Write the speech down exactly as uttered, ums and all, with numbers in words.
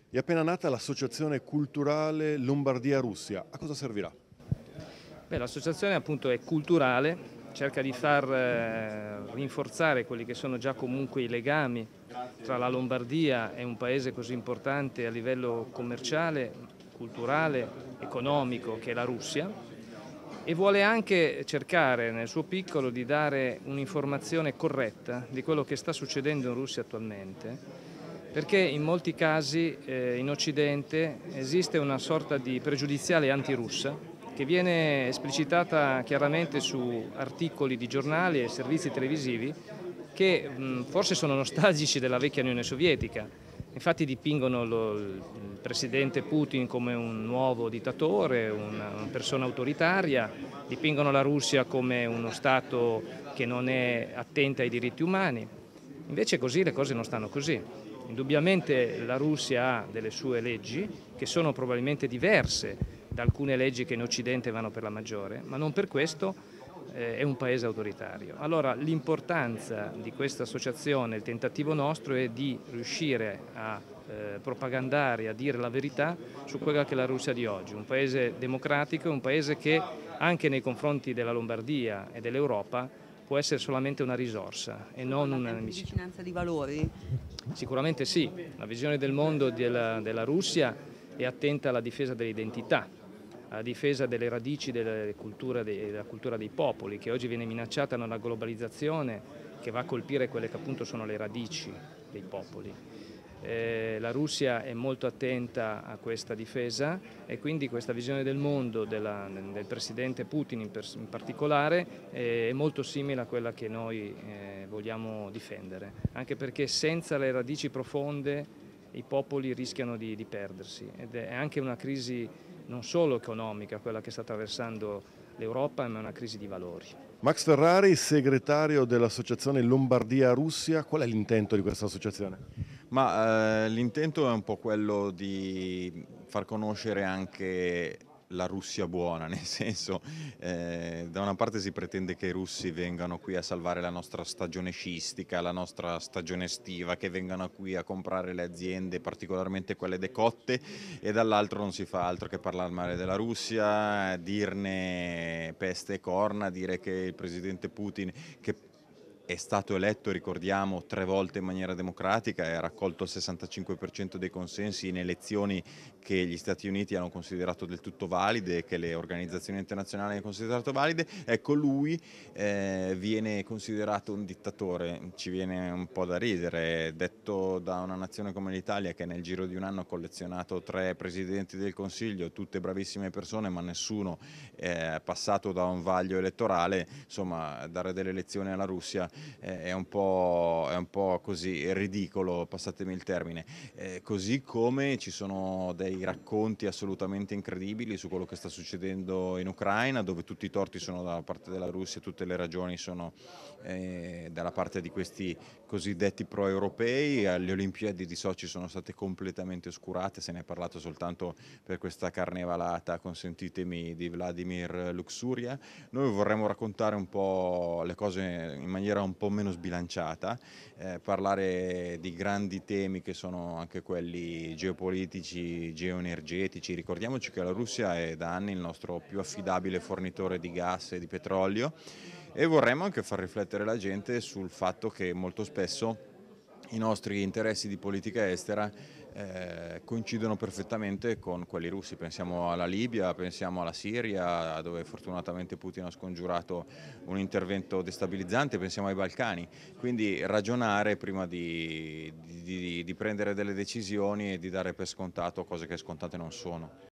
È appena nata l'associazione culturale Lombardia-Russia. A cosa servirà? Beh, l'associazione appunto è culturale, cerca di far eh, rinforzare quelli che sono già comunque i legami tra la Lombardia e un paese così importante a livello commerciale, culturale, economico che è la Russia, e vuole anche cercare nel suo piccolo di dare un'informazione corretta di quello che sta succedendo in Russia attualmente, perché in molti casi eh, in Occidente esiste una sorta di pregiudiziale antirussa che viene esplicitata chiaramente su articoli di giornali e servizi televisivi che mh, forse sono nostalgici della vecchia Unione Sovietica. Infatti dipingono lo, il presidente Putin come un nuovo dittatore, una, una persona autoritaria, dipingono la Russia come uno Stato che non è attenta ai diritti umani. Invece così le cose non stanno così. Indubbiamente la Russia ha delle sue leggi che sono probabilmente diverse da alcune leggi che in Occidente vanno per la maggiore, ma non per questo eh, è un paese autoritario. Allora l'importanza di questa associazione, il tentativo nostro è di riuscire a eh, propagandare, a dire la verità su quella che è la Russia di oggi, un paese democratico, un paese che anche nei confronti della Lombardia e dell'Europa può essere solamente una risorsa e non una nemica. Vicinanza di valori? Sicuramente sì, la visione del mondo della, della Russia è attenta alla difesa dell'identità, alla difesa delle radici delle culture, della cultura dei popoli, che oggi viene minacciata da una globalizzazione che va a colpire quelle che appunto sono le radici dei popoli. Eh, la Russia è molto attenta a questa difesa e quindi questa visione del mondo della, del presidente Putin in, per, in particolare eh, è molto simile a quella che noi eh, vogliamo difendere, anche perché senza le radici profonde i popoli rischiano di, di perdersi ed è anche una crisi non solo economica quella che sta attraversando l'Europa, ma è una crisi di valori. Max Ferrari, segretario dell'associazione Lombardia-Russia, qual è l'intento di questa associazione? Ma eh, l'intento è un po' quello di far conoscere anche la Russia buona, nel senso, eh, da una parte si pretende che i russi vengano qui a salvare la nostra stagione sciistica, la nostra stagione estiva, che vengano qui a comprare le aziende, particolarmente quelle decotte, e dall'altro non si fa altro che parlare male della Russia, dirne peste e corna, dire che il presidente Putin, che è stato eletto, ricordiamo, tre volte in maniera democratica e ha raccolto il sessantacinque per cento dei consensi in elezioni che gli Stati Uniti hanno considerato del tutto valide e che le organizzazioni internazionali hanno considerato valide. Ecco, lui eh, viene considerato un dittatore. Ci viene un po' da ridere, detto da una nazione come l'Italia che nel giro di un anno ha collezionato tre presidenti del Consiglio, tutte bravissime persone, ma nessuno è passato da un vaglio elettorale. Insomma, dare delle elezioni alla Russia è un po', è un po' così ridicolo, passatemi il termine, eh, così come ci sono dei racconti assolutamente incredibili su quello che sta succedendo in Ucraina, dove tutti i torti sono dalla parte della Russia, tutte le ragioni sono eh, dalla parte di questi cosiddetti pro-europei. Le Olimpiadi di Sochi sono state completamente oscurate, se ne è parlato soltanto per questa carnevalata, consentitemi, di Vladimir Luxuria. Noi vorremmo raccontare un po' le cose in maniera un po' meno sbilanciata, eh, parlare di grandi temi che sono anche quelli geopolitici, geoenergetici. Ricordiamoci che la Russia è da anni il nostro più affidabile fornitore di gas e di petrolio, e vorremmo anche far riflettere la gente sul fatto che molto spesso i nostri interessi di politica estera eh, coincidono perfettamente con quelli russi. Pensiamo alla Libia, pensiamo alla Siria, dove fortunatamente Putin ha scongiurato un intervento destabilizzante, pensiamo ai Balcani. Quindi ragionare prima di, di, di prendere delle decisioni e di dare per scontato cose che scontate non sono.